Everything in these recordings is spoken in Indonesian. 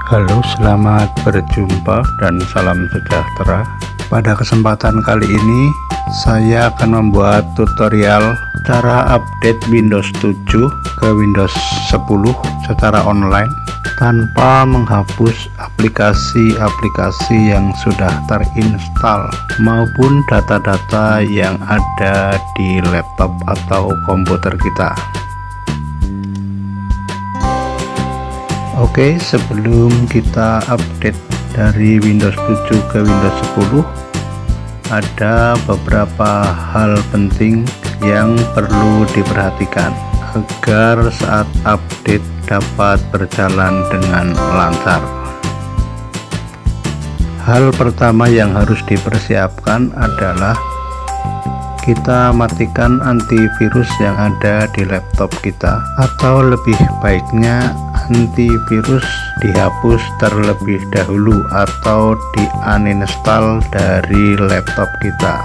Halo, selamat berjumpa dan salam sejahtera. Pada kesempatan kali ini saya akan membuat tutorial cara update Windows 7 ke Windows 10 secara online tanpa menghapus aplikasi-aplikasi yang sudah terinstall maupun data-data yang ada di laptop atau komputer kita. Oke, sebelum kita update dari Windows 7 ke Windows 10, ada beberapa hal penting yang perlu diperhatikan agar saat update dapat berjalan dengan lancar. Hal pertama yang harus dipersiapkan adalah kita matikan antivirus yang ada di laptop kita, atau lebih baiknya antivirus dihapus terlebih dahulu atau di uninstall dari laptop kita.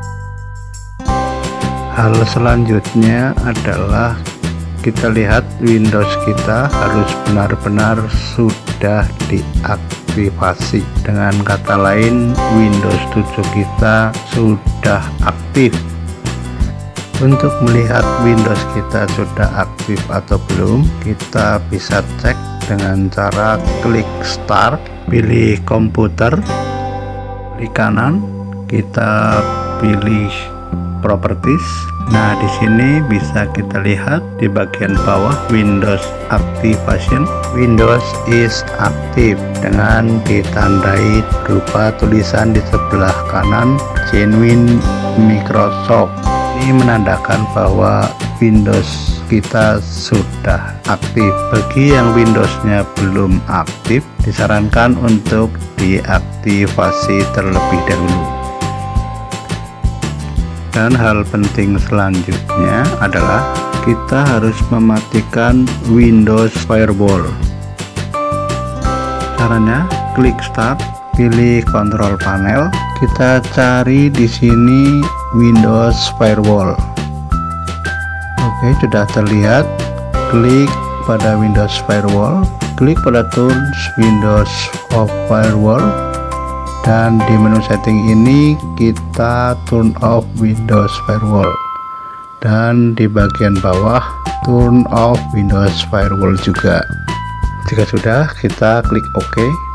Hal selanjutnya adalah kita lihat Windows kita harus benar-benar sudah diaktifasi. Dengan kata lain, Windows 7 kita sudah aktif. Untuk melihat Windows kita sudah aktif atau belum, kita bisa cek dengan cara klik Start, pilih komputer, klik kanan, kita pilih Properties. Nah, di sini bisa kita lihat di bagian bawah Windows Activation. Windows is active dengan ditandai berupa tulisan di sebelah kanan Genuine Microsoft. Ini menandakan bahwa Windows kita sudah aktif. Bagi yang Windowsnya belum aktif, disarankan untuk diaktifasi terlebih dahulu. Dan hal penting selanjutnya adalah kita harus mematikan Windows Firewall. Caranya, klik Start, pilih Control Panel, kita cari di sini Windows Firewall. Oke, sudah terlihat. Klik pada Windows Firewall, klik pada Tools Windows of Firewall, dan di menu setting ini kita turn off Windows Firewall, dan di bagian bawah turn off Windows Firewall juga. Jika sudah, kita klik OK.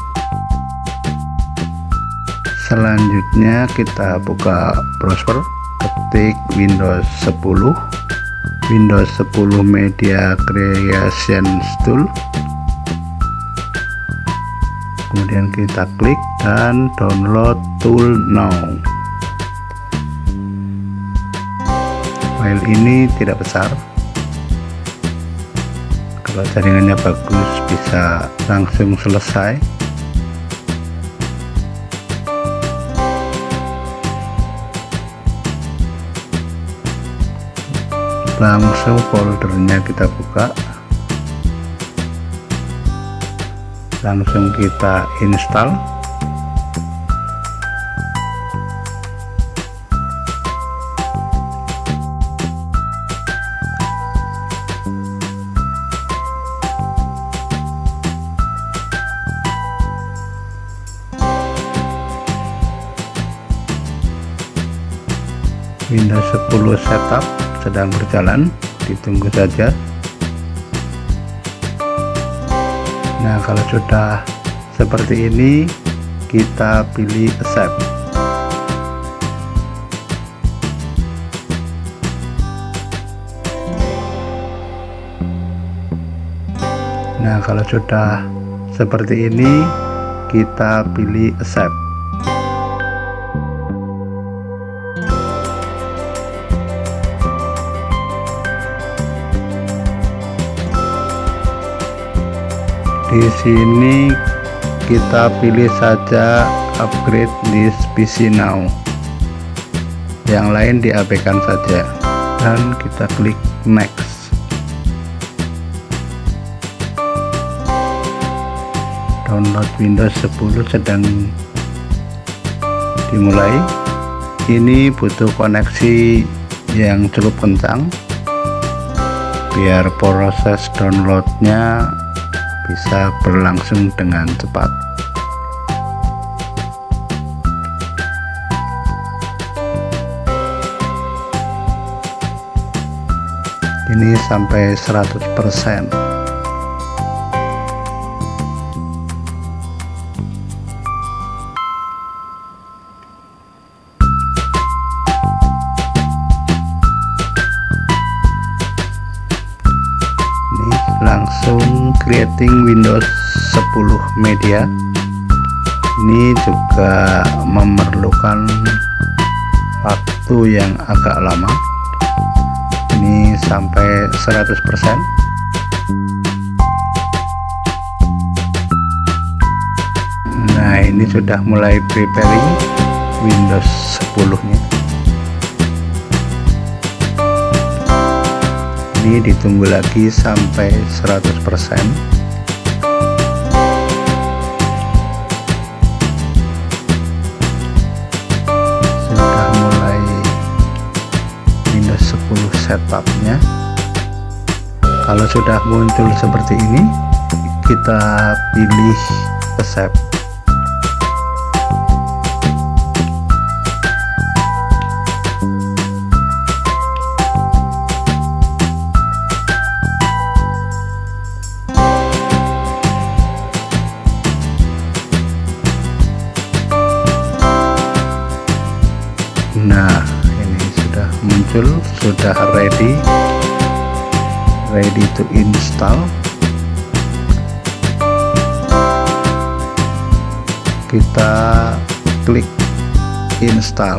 Selanjutnya kita buka browser, ketik Windows 10, Windows 10 Media Creation Tool, kemudian kita klik dan download tool now. File ini tidak besar, kalau jaringannya bagus bisa langsung selesai. Langsung foldernya kita buka, langsung kita install. Windows 10 setup sedang berjalan, ditunggu saja. Nah, kalau sudah seperti ini, kita pilih Accept. Nah, kalau sudah seperti ini, kita pilih Accept. Di sini kita pilih saja upgrade this PC now, yang lain diabaikan saja, dan kita klik next. Download Windows 10 sedang dimulai. Ini butuh koneksi yang cukup kencang biar proses downloadnya bisa berlangsung dengan cepat. Ini sampai 100%. Langsung creating Windows 10 media. Ini juga memerlukan waktu yang agak lama. Ini sampai 100%. Nah, ini sudah mulai preparing Windows 10 nya. Ini ditunggu lagi sampai 100%. Sudah mulai Windows 10 setupnya. Kalau sudah muncul seperti ini, kita pilih accept. Nah, ini sudah muncul, sudah ready to install. Kita klik install.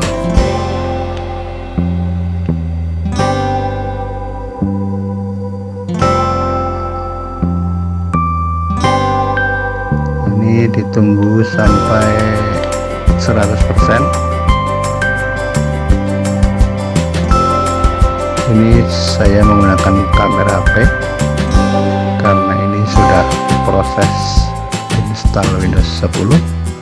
Ini ditunggu sampai 100%. Ini saya menggunakan kamera HP karena ini sudah proses install Windows 10.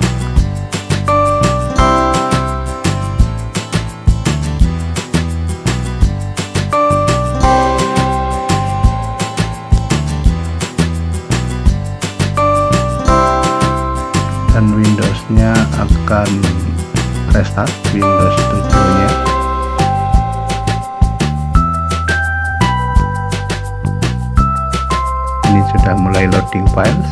Dan Windows-nya akan restart, Windows 7-nya. Ini sudah mulai loading files.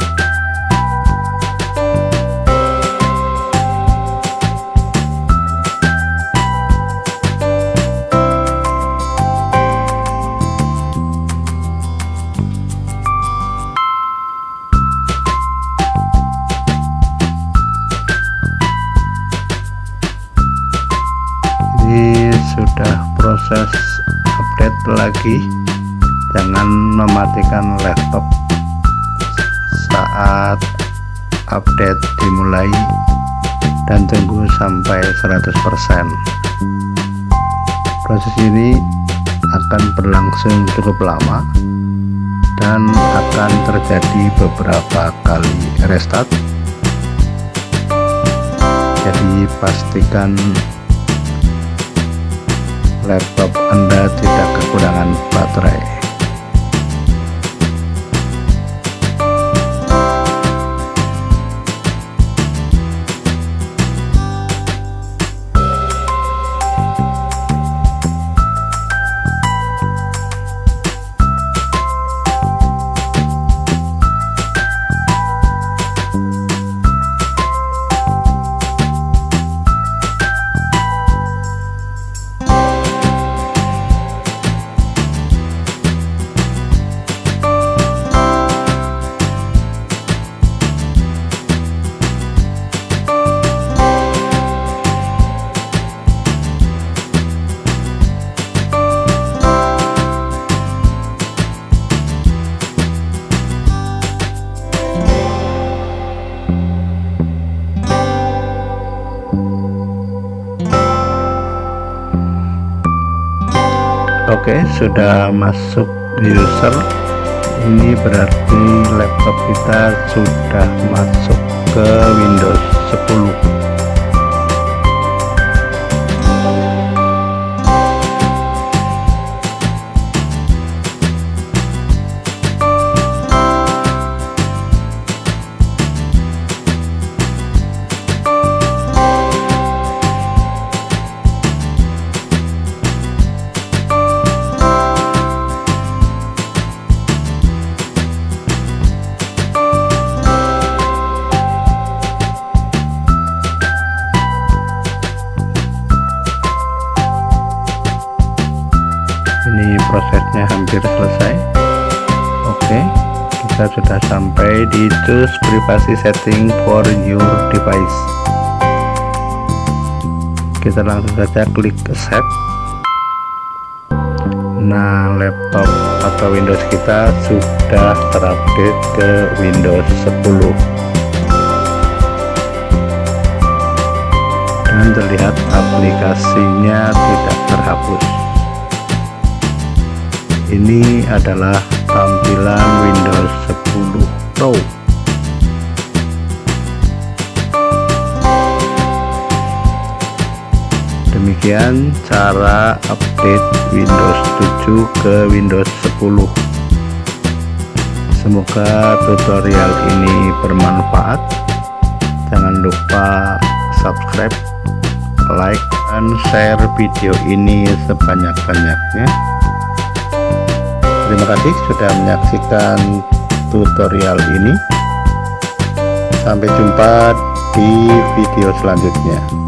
Ini sudah proses update lagi. Jangan mematikan laptop saat update dimulai dan tunggu sampai 100%. Proses ini akan berlangsung cukup lama dan akan terjadi beberapa kali restart. Jadi pastikan laptop Anda tidak kekurangan baterai. Oke, sudah masuk user. Ini berarti laptop kita sudah masuk ke Windows 10. kita sudah sampai di choose privacy setting for your device. Kita langsung saja klik accept. Nah, laptop atau Windows kita sudah terupdate ke Windows 10 dan terlihat aplikasinya tidak terhapus. Ini adalah tampilan Windows 10 Pro. Demikian cara update Windows 7 ke Windows 10. Semoga tutorial ini bermanfaat. Jangan lupa subscribe, like, dan share video ini sebanyak-banyaknya. Terima kasih sudah menyaksikan tutorial ini. Sampai jumpa di video selanjutnya.